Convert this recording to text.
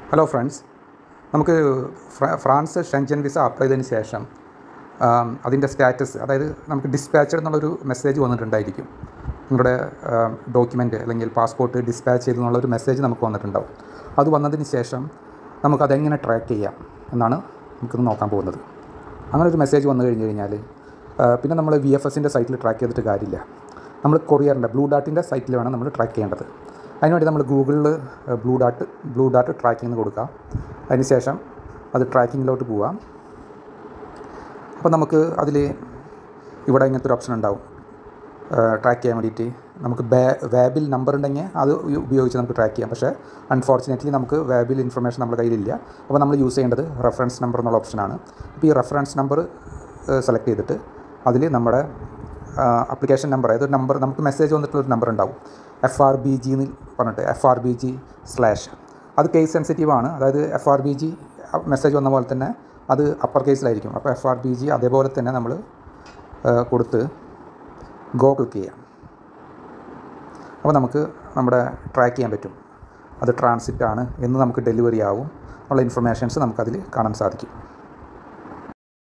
Hello friends, നമുക്ക് France Schengen visa apply ചെയ്തതിന് ശേഷം അതിൻ്റെ സ്റ്റാറ്റസ്, അതായത് നമുക്ക് ഡിസ്പാച്ചഡ് എന്നുള്ളൊരു മെസ്സേജ് വന്നിട്ടുണ്ടായിരിക്കും. നിങ്ങളുടെ ഡോക്യുമെൻറ്റ് അല്ലെങ്കിൽ പാസ്പോർട്ട് ഡിസ്പാച്ച് ചെയ്തു എന്നുള്ളൊരു മെസ്സേജ് നമുക്ക് വന്നിട്ടുണ്ടാവും. അത് വന്നതിന് ശേഷം നമുക്കതെങ്ങനെ ട്രാക്ക് ചെയ്യാം എന്നാണ് നമുക്കിന്ന് നോക്കാൻ പോകുന്നത്. അങ്ങനെ ഒരു മെസ്സേജ് വന്നു കഴിഞ്ഞാൽ പിന്നെ നമ്മൾ VFSൻ്റെ സൈറ്റിൽ ട്രാക്ക് ചെയ്തിട്ട് കാര്യമില്ല. നമ്മൾ കൊറിയറിൻ്റെ ബ്ലൂ ഡാർട്ടിൻ്റെ സൈറ്റിൽ വേണം നമ്മൾ ട്രാക്ക് ചെയ്യേണ്ടത്. അതിനുവേണ്ടി നമ്മൾ ഗൂഗിളിൽ ബ്ലൂ ഡാർട്ട് ട്രാക്കിംഗ് എന്ന് കൊടുക്കുക. അതിനുശേഷം അത് ട്രാക്കിങ്ങിലോട്ട് പോവാം. അപ്പോൾ നമുക്ക് അതിൽ ഇവിടെ ഇങ്ങനത്തെ ഒരു ഓപ്ഷൻ ഉണ്ടാവും. ട്രാക്ക് ചെയ്യാൻ വേണ്ടിയിട്ട് നമുക്ക് വേബിൽ നമ്പർ ഉണ്ടെങ്കിൽ അത് ഉപയോഗിച്ച് നമുക്ക് ട്രാക്ക് ചെയ്യാം. പക്ഷേ അൺഫോർച്ചുനേറ്റ്ലി നമുക്ക് വേബിൽ ഇൻഫർമേഷൻ നമ്മുടെ കയ്യിലില്ല. അപ്പോൾ നമ്മൾ യൂസ് ചെയ്യേണ്ടത് റെഫറൻസ് നമ്പർ എന്നുള്ള ഓപ്ഷനാണ്. അപ്പോൾ ഈ റെഫറൻസ് നമ്പർ സെലക്ട് ചെയ്തിട്ട് അതിൽ നമ്മുടെ അപ്ലിക്കേഷൻ നമ്പർ, അതായത് നമ്പർ, നമുക്ക് മെസ്സേജ് വന്നിട്ടുള്ളൊരു നമ്പർ ഉണ്ടാവും, FRBG എന്ന് പറഞ്ഞിട്ട്, FRBG/ അത് കേസ് സെൻസിറ്റീവ് ആണ്. അതായത് FRBG മെസ്സേജ് വന്ന പോലെ തന്നെ അത് അപ്പർ കേസിലായിരിക്കും. അപ്പോൾ FRBG അതേപോലെ തന്നെ നമ്മൾ കൊടുത്ത് ഗോ ക്ലിക്ക് ചെയ്യാം. അപ്പോൾ നമുക്ക് നമ്മുടെ ട്രാക്ക് ചെയ്യാൻ പറ്റും. അത് ട്രാൻസിറ്റ് ആണ് എന്ന് നമുക്ക് ഡെലിവറി ആവും ഉള്ള ഇൻഫർമേഷൻസ് നമുക്കതിൽ കാണാൻ സാധിക്കും.